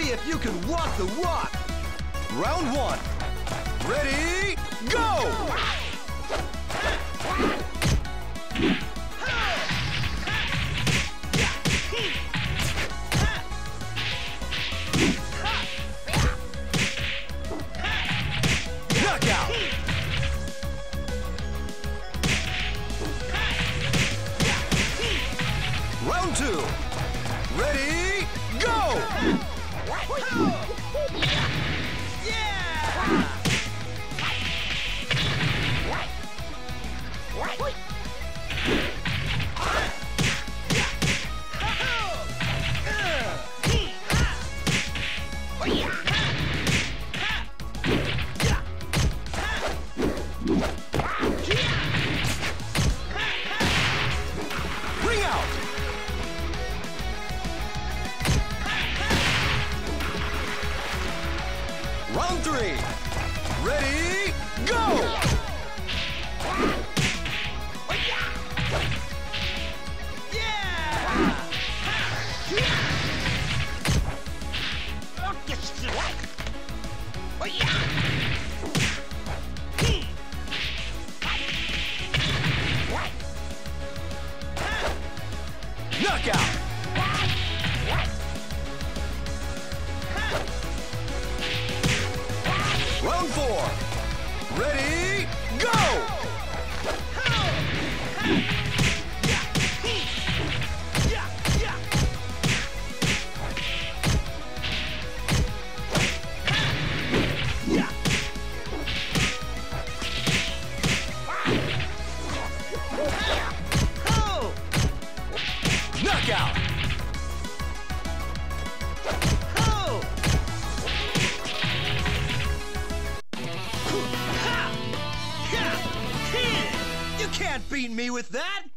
see if you can walk the walk. Round one. Ready, go! Knockout! Round two. Ready, go! Ring out! Round three. Ready, go! Knockout! Round four. Ready, go! Knockout! You can't beat me with that!